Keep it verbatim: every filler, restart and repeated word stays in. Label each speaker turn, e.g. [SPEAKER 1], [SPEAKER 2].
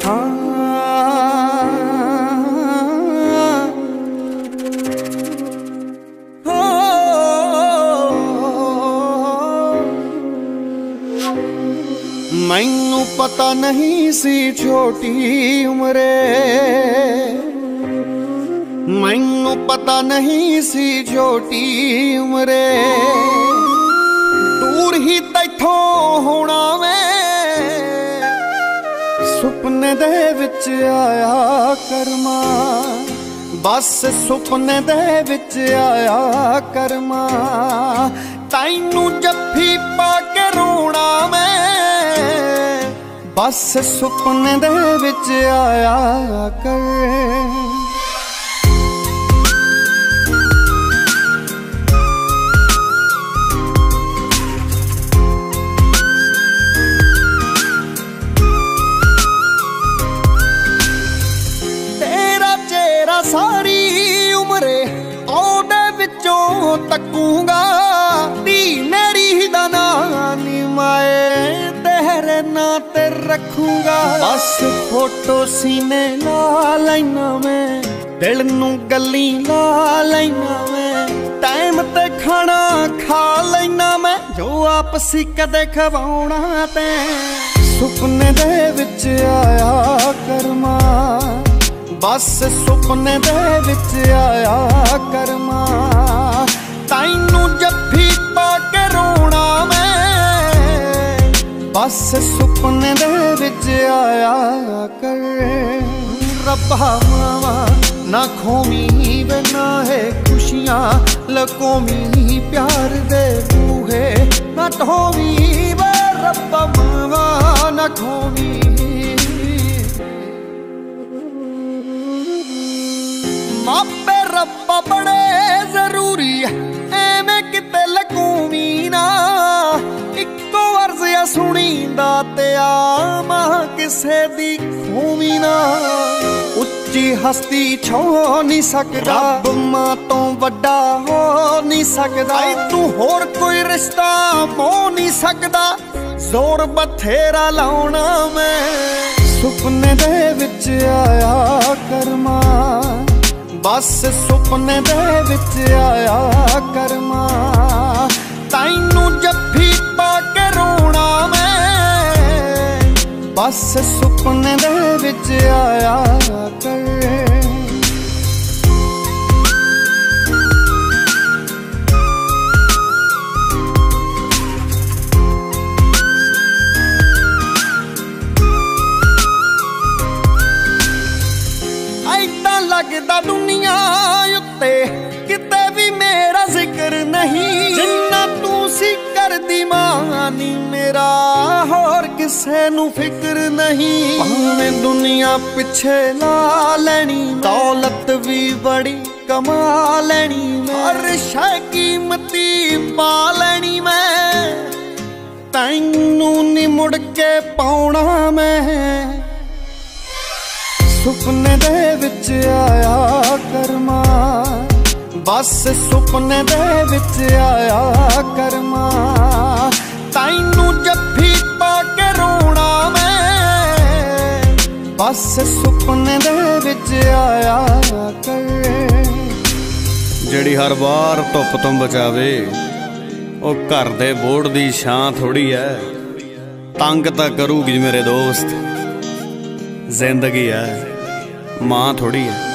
[SPEAKER 1] मैनू पता नहीं सी छोटी उम्रे, मैनू पता नहीं सी छोटी उम्रे, दूर ही तैथों होना मैं सुपने दे विच आया करमा, बस सुपने दे विच आया करमा, तैनू जफ्फी पा के रोना मैं बस सुपने दे विच आया कर। तेरा चेहरा सारी उम्रे ओदे विचों तकूंगा, धी मेरी ही दा नाम नी माए तेरे ना ते रखूंगा, बस फोटो सीने ला लैना मैं, दिल नू गली ला लैना मैं, टाइम ते खाना खा लैना मैं, जो आपसी कदे खवाउणा ते सुपने दे विच आया करमा, बस सुपने दे विच आया करमा, तैनू जफ्फी पा के रोना मैं बस सुपने दे विच आया कर। रब्बा मावा ना खोमी वे ना है खुशियां लकोमी, प्यार दे बूहे ना ढोवी वे रब्बा मावा ना खोमी, मापे रब्बा बड़े जरूरी एवें किते लकूमी ना, इक्को अर्ज़ सुनींदा ते आमा किसे दी खूमी ना, उच्ची हस्ती छो नहीं सकदा रब मां तो वड्डा हो नहीं सकदा, तू होर कोई रिश्ता हो नहीं सकदा, जोर बथेरा लाउणा मैं सुपने दे विच आया करमा, बस सुपने दे विच आया करमा, तैनू जफ्फी पा के रोना मैं बस सुपने दे विच आया कर। ऐदां लगदा दुनिया उत्ते किते भी मेरा जिक्र नहीं, जिन्ना तू सी करदी मानी मेरा होर किसे नू फिक्र नहीं, भावें दुनिया पिछे ला लैनी दौलत भी बड़ी कमा लैनी, हर शै कीमती पा लैनी मैं, तैनू नी मुड़ के पाउणा मैं सुपने दे विच आया करमा, बस सुपने दे विच आया करमा, तैनू जफ्फी पा के रोना मैं बस सुपने दे विच आया कर।
[SPEAKER 2] जिहड़ी हर बार धुप तो बचावे ओ घर दे बोर्ड दी छां थोड़ी है, तंग तां करूगी मेरे दोस्त, जिंदगी है मां थोड़ी है।